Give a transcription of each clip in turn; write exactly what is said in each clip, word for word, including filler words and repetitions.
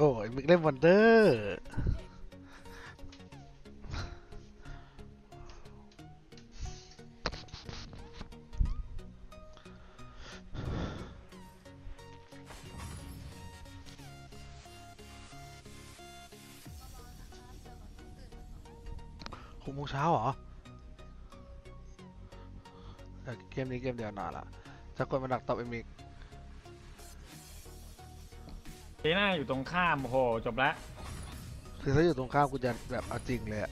อ้ยมิกเล่นวันเดอร์หกโมงเช้าเหรอเกมนี้เกมเดียวนานละจะกดมาดักตอบไอ้มิกเจน่าอยู่ตรงข้ามโอ้โหจบแล้วคือถ้าอยู่ตรงข้ามกูจะแบบเอาจริงเลยอะ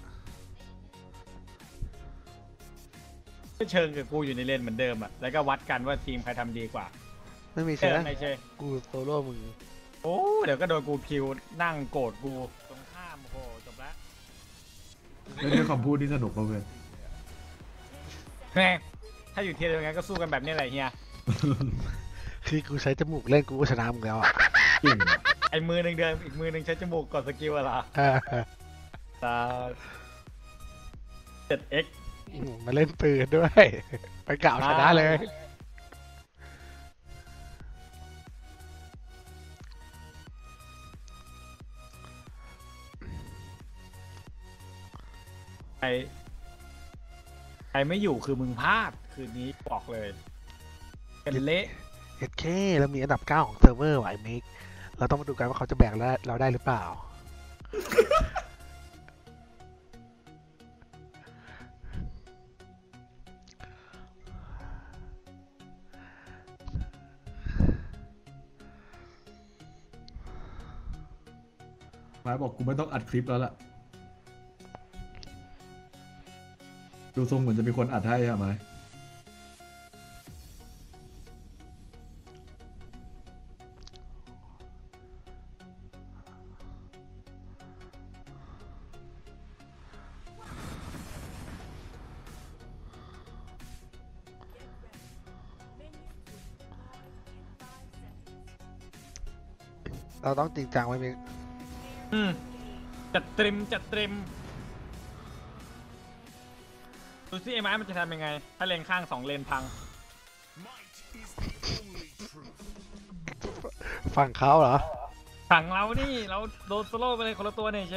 ก็เชิงกับกูอยู่ในเลนเหมือนเดิมอ่ะแล้วก็วัดกันว่าทีมใครทำดีกว่าไม่มีเชิใช่งไหมไม่ใช่กูโซโล่มึงโอ้เดี๋ยวก็โดนกูคิวนั่งโกรธกูตรงข้ามโอ้โหจบแล้วเล่นด้วยคำพูดที่สนุกเพื่อนแม่ถ้าอยู่ทีเดียวกันก็สู้กันแบบนี้แหละเฮียคือกูใช้จมูกเล่นกูก็ชนะมึงแล้วอ่ะจริงไอ้มือหนึ่งเดินอีกมือหนึ่งใช้จมูกกดสกิลอะไรตาเจ็ดเอ็กมาเล่นปืนด้วยไปเก่าชนะเลยใครใครไม่อยู่คือมึงพลาดคืนนี้บอกเลยเป็นเละเอ็ดเคเรามีอันดับเก้าของเซิร์ฟเวอร์ไว้มิกเราต้องมาดูกันว่าเขาจะแบกเราได้หรือเปล่าไม้บอกกูไม่ต้องอัดคลิปแล้วล่ะดูทรงเหมือนจะมีคนอัดให้อะไม้เราต้องจริงจังไว้มิกอืมจัดเต็มจัดเต็มดูซิไอ้ไม้มันจะทำยังไงถ้าเลนข้างสองเลนพังฝั่งเขาเหรอฝั่งเรานี่เราโดนโซโล่ไปเลยคนละตัวเนี่ยเช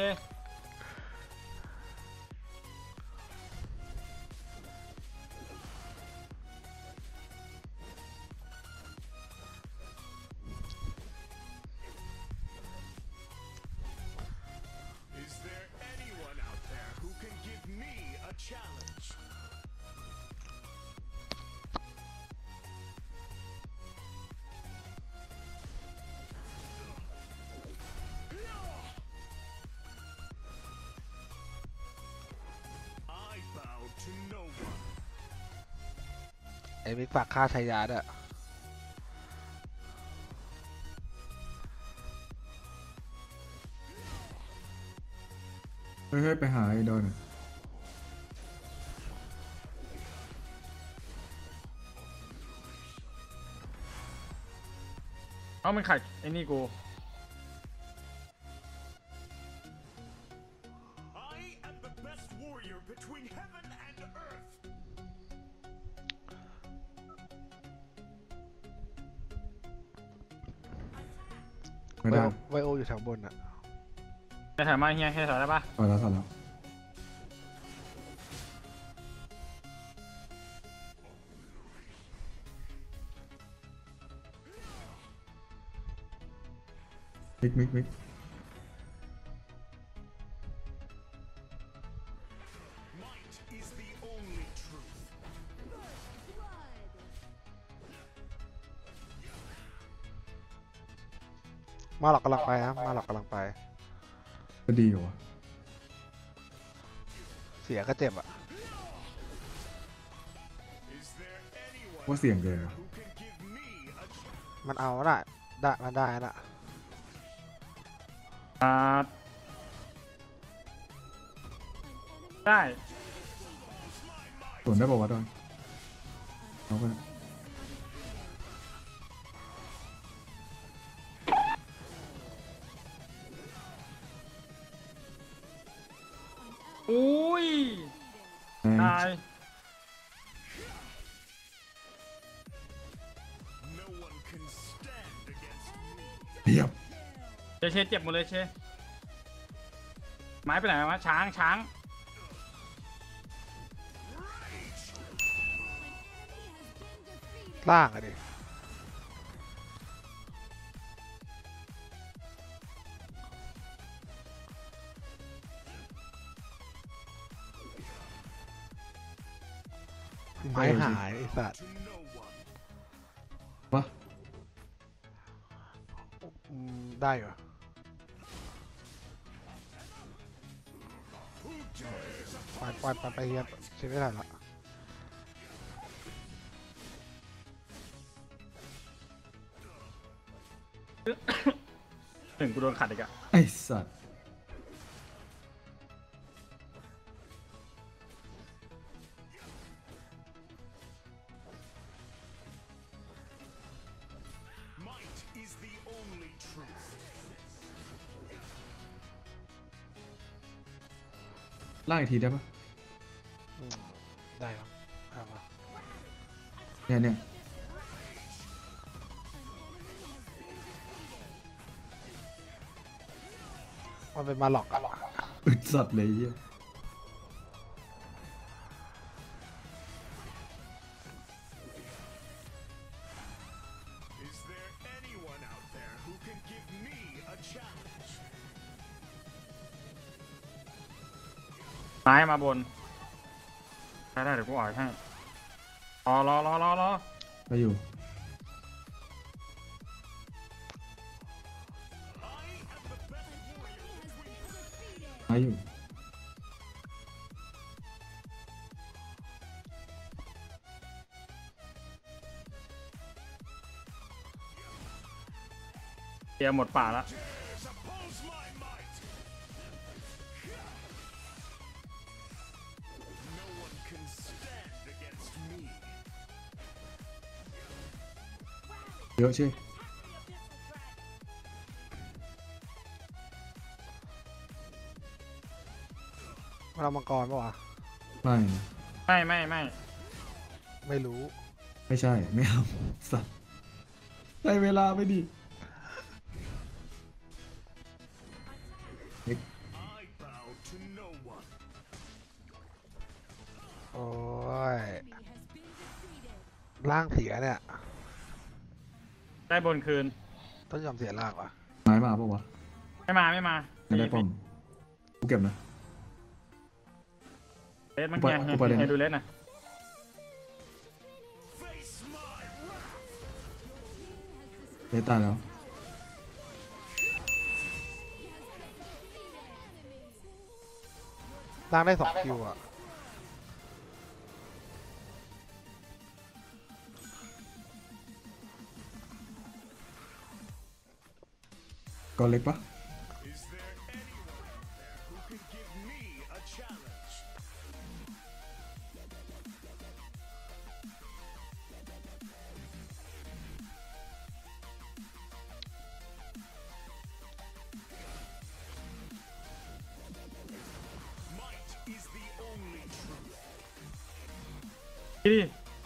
ไอ้มิกฝากค่าชายาด้วยเฮ้ยไปหาไอ้ดอนเอามันขัดไอ้นี่กูไม่ได้ไวโออยู่แถวบนอ่ะจะถามมาเฮียแค่ถามได้ปะพอแล้วพอแล้วมิกมิกมิกมาหลอกกำลังไปนะมาหลอกกำลังไปก็ดีอยู่วะเสียก็เจ็บอ่ะว่าเสี่ยงเกินวะมันเอาได้ได้มันได้ละอ่าได้ส่วนได้บอกว่าดอนเอาไปอุ้ยตายเทียบเจเชเจ็บหมดเลยเชไม้ไปไหนวะช้างช้างล่างอะดิไม้หายไอ้สัตว์วะอืมได้เหรอไปไปไปไปเฮียใช้ไม่ได้ละหนึ่งกูโดนขัดอีกอะไอ้สัตว์ ล่างอีกทีได้ปะอืมได้ครับเอามาเนี่ยเนี่ยมันเป็นมาหลอกอะอึดสัตว์เลยเหี้ยไม้มาบนได้ได้เดี๋ยวกูอ่อยให้รอรอรอรอรอไปอยู่ไปอยู่เตรียมหมดป่าแล้วเยอะใช่เรามังกรปะวะไม่ไม่ไม่ไม่ไม่รู้ไม่ใช่ ไม่เอาสัตว์ได้เวลาไปดิเอ็กโอ้ยล่างเสียเนี่ยได้บนคืนต้องยอมเสียล่างวะไม้มาปะวะไม่มาไม่มาไม่ได้ป้อมกูเก็บนะเลสมันเนี่ยกูไปเลยนะให้ดูเลสหน่อยได้ตายแล้วล่างได้สองคิวอะก่อนเล็กปะที่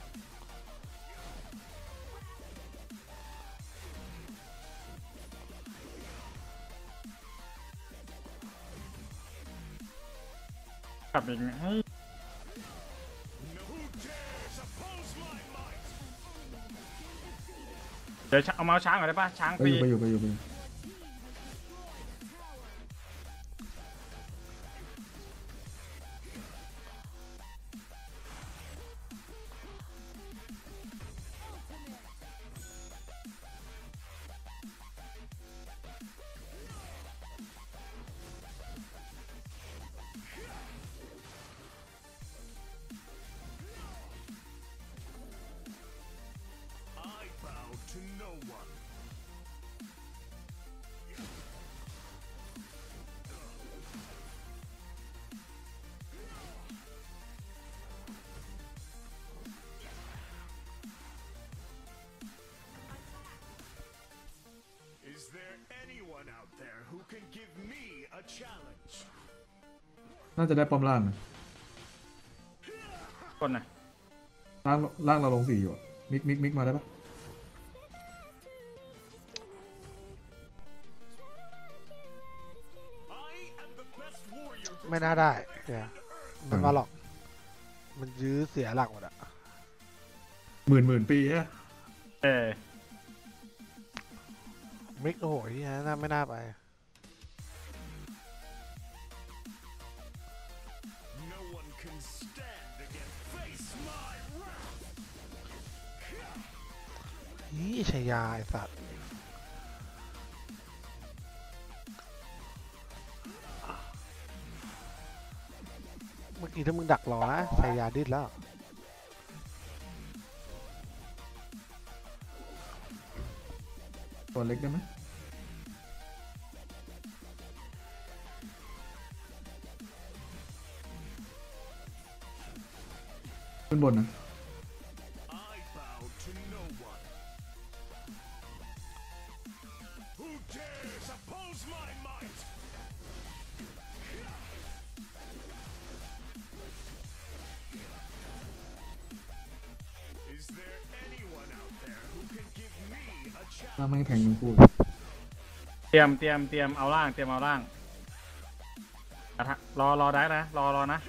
กลับอีกให้เดี๋ยวเอาเมาส์ช้างก่อนได้ปะช้างไปฟอรียู่ไปอยู่ไปอยู่ไปอยู่น่าจะได้ป้อมล่างนะคนน่ะล่างล่างเราลงสี่อยู่อะมิกมิกมิกมาได้ปะไม่น่าได้เนี่ยมันมาหรอกมันยื้อเสียหลักหมดอะหมื่นหมื่นปีฮะเออมิกโอ้โหที่น่าไม่น่าไป นี่ชายาไอสัตว์เมื่อกี้ถ้ามึงดักรอนะชายาดิ้นแล้วตัวเล็กได้ไหมขึ้นบนนะ ถ้าไม่แทงมึงพูดเตรียมเตรียมเตรียมเอาล่างเตรียมเอาล่างอะทะรอรอได้นะรอรอนะ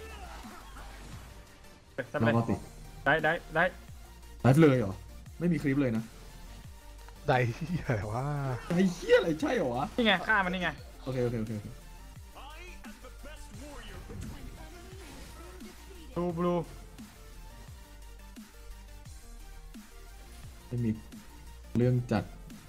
สับรเลยอติได้ได้ได้ไลฟ์เลยเหรอ ไม่มีคลิปเลยนะได้ที่อะไรวะไอ้เหี้ยอะไรใช่เหรอวะนี่ไงฆ่ามันนี่ไงโอเคโอเคโอเคโอเคบลูบลูไม่มีเรื่องจัด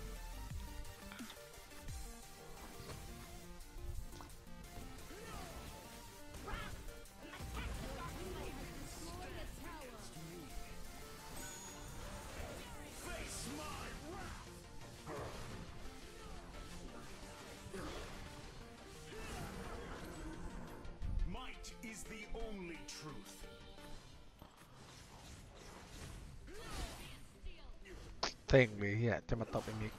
เต็งเลยเฮียจะมาตบไอ้มิก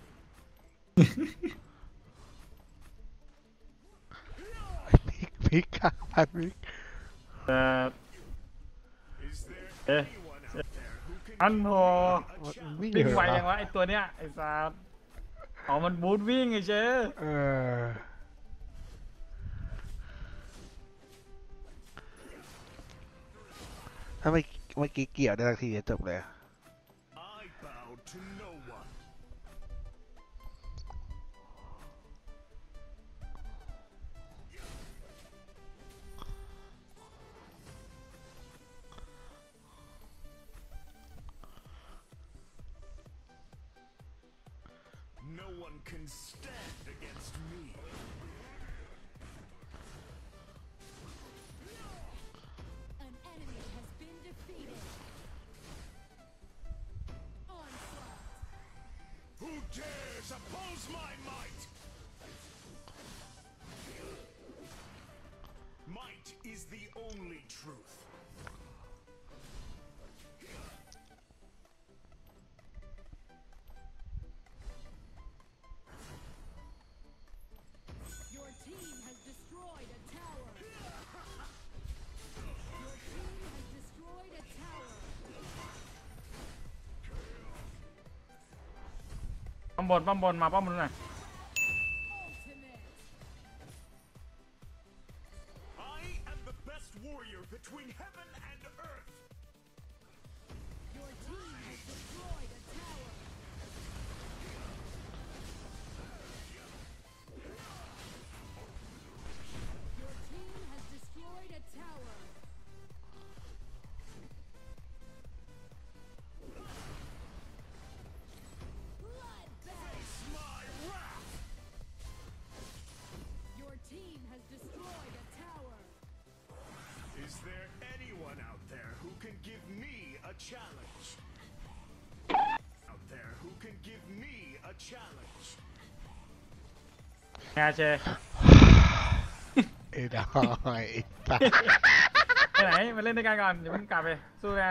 ไอ้มิกมิกข้างพันมิกเออเอ๊ะอันโหมันวิ่งวิ่งเหรอไวยังวะไอตัวเนี้ยไอซาร์อ๋อมันบูทวิ่งไอเจ๊เออถ้าไม่เมื่อกี้เกี่ยวได้ทันทีจะจบเลย No one can stand against me. An enemy has been defeated. Onslaught. Who dares oppose my might? Might is the only truth. Your team has destroyed a tower. Your team has destroyed a tower. ป้อมบนป้อมบนมาป้อมบนหน่อย Ultimate. I am the best warrior between heaven and earth. Your team has destroyed a tower. Your team has destroyed a tower. Bloodbath. My wrath. Your team has destroyed a tower. Is there anyone out there who can give me a challenge? Out there who can give me a challenge? ไงเจ๊ไอ้ดอยไอ้สัสไปไหนมาเล่นด้วยกันก่อนอย่าเพิ่งกลับไปสู้กัน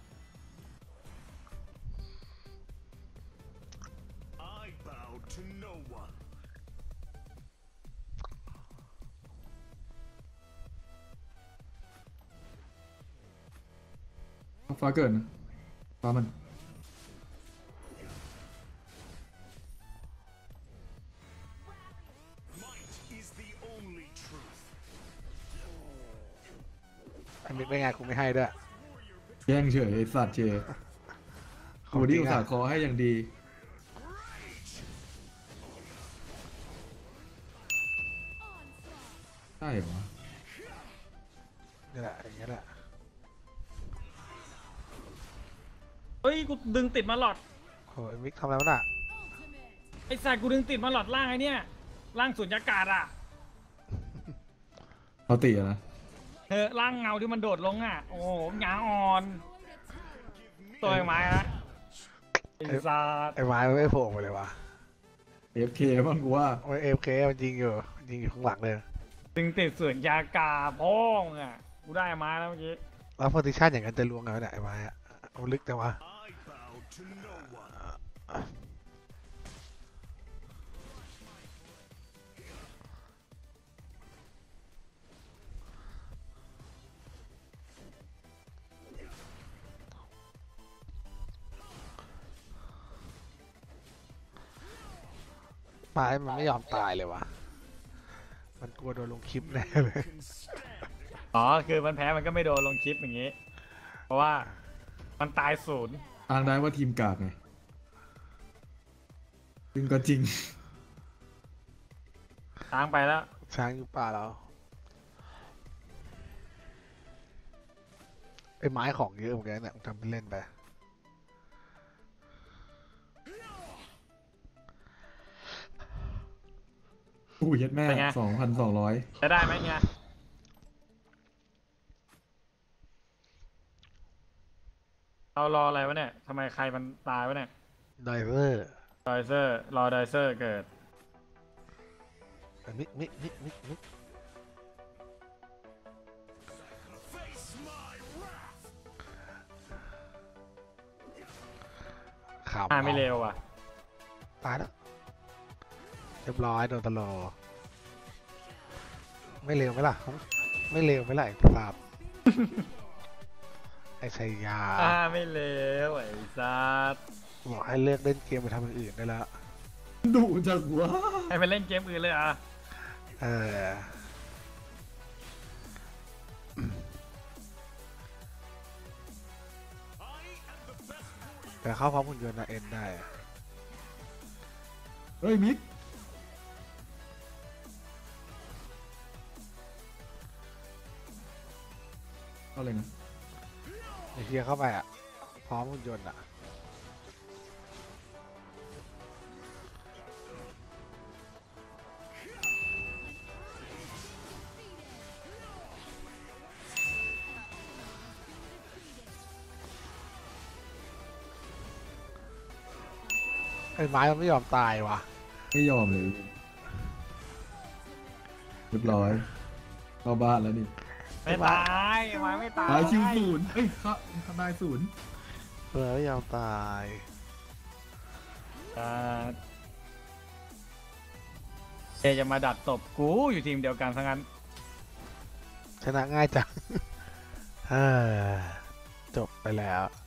I bow to no one. ฟ้าเกิดนะฟ้ามัน Might is the only truth. มิกไม่ไงกูไม่ให้ด้วยแย่งเฉยไอ้สัตว์เจขกูองจที่ริงอุตอะส่าห์คอให้อย่างดี ใช่เหรอวะนี่แหละอย่างเงี้ยแหละเฮ้ยกูดึงติดมาหลอดโอ้ยมิกทำอะไรวะน่ะไอ้สัตว์กูดึงติดมาหลอดล่างไอ้เนี่ยล่างสุญญากาศอ่ะเอาตีอะนะเออล่างเงาที่มันโดดลงอ่ะโอ้โหหงาอ่อนตัวไอ้ไม้นะไอ้สัตว์ไอ้ไม้มันไม่โผล่มาเลยวะเอฟเคบ้างกูว่าโอ้ยเอฟเคมันยิงอยู่มันยิงอยู่ข้างหลังเลยดึงติดสุญญากาศพ้องอ่ะกูได้ไม้แล้วเมื่อกี้แล้วโพซิชันอย่างนั้นจะลวงไงวะเนี่ยไอ้ไม้อะเอาลึกจังวะ I bow to no one. ไม้มันไม่ยอมตายเลยวะมันกลัวโดนลงคลิปแน่เลย Can stand อ๋อคือมันแพ้มันก็ไม่โดนลงคลิปอย่างงี้ เพราะว่ามันตายศูนย์อ้างได้ว่าทีมกากไงซึ่งก็จริงทางไปแล้วช้างอยู่ป่าเราไอ้ไม้ของเยอะเหมือนกันเนี่ยทำเป็นเล่นไปอู้ยัดแม่สองพันสองร้อยจะได้ไหมเนี่ยเรารออะไรวะเนี่ยทำไมใครมันตายวะเนี่ยไดเวอร์ไดเซอร์รอไดเซอร์เกิดมิกมิกมิกมิกมิก face my wrath. ขาวอ่าไม่เร็วอ่ะตายแล้วเรียบร้อยโดนตลอดไม่เร็วไหมล่ะ ไม่เร็วไหมล่ะไอ้ปราบ ไอ้ชัยยาอ่าไม่เร็วไอ้สัสบอกให้เลิกเล่นเกมไปทำอย่างอื่นได้แล้วดุจังวะให้ไปเล่นเกมอื่นเลยอ่ะเออ แต่เข้าพร้อมหุ่นยนต์นะเอ็นได้อะเฮ้ยมิกเอาเลยนะไอ้เฮียเข้าไปอ่ะ พร้อมหุ่นยนต์อ่ะ ไอ้ไม้มันไม่ยอมตายวะไม่ยอมเลยเรียบร้อยเข้าบ้านแล้วนี่ไม่ตายไม้ไม่ตายตายคิวศูนย์เอ้ยเข้าทำลายศูนย์เออไม่ยอมตายอ่าเจจะมาดัดตบกูอยู่ทีมเดียวกันทั้งนั้นชนะง่ายจัง เออจบไปแล้ว